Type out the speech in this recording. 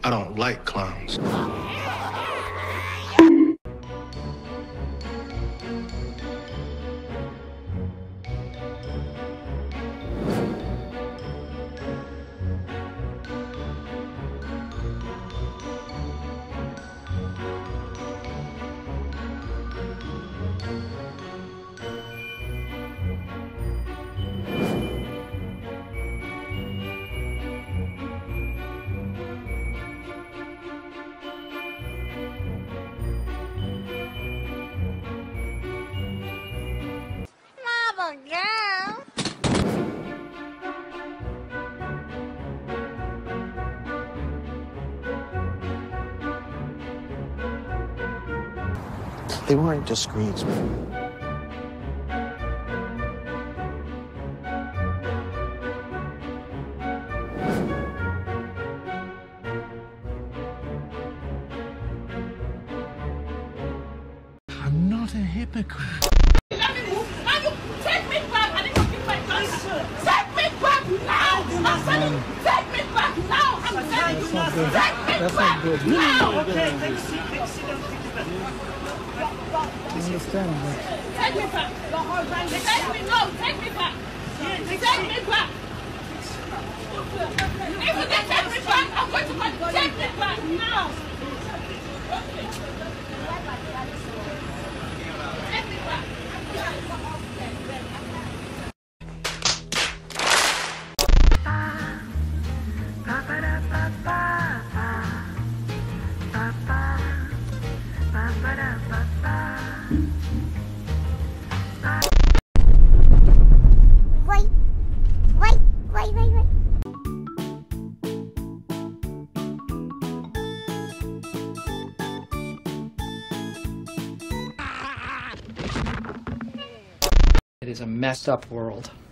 I don't like clowns. Girl. They weren't discreet. I'm not a hypocrite. Let me move. Now you take me back. I didn't give my gun. Take me back now. I'm telling you, take me back now. I'm telling you, take me back now. Okay, take a seat. Take a seat and take it back. Take me back. Take me, no, take me back. Take me back. If you can take me back, I'm going to take me back now. Okay. Take me back. Wait. It is a messed up world.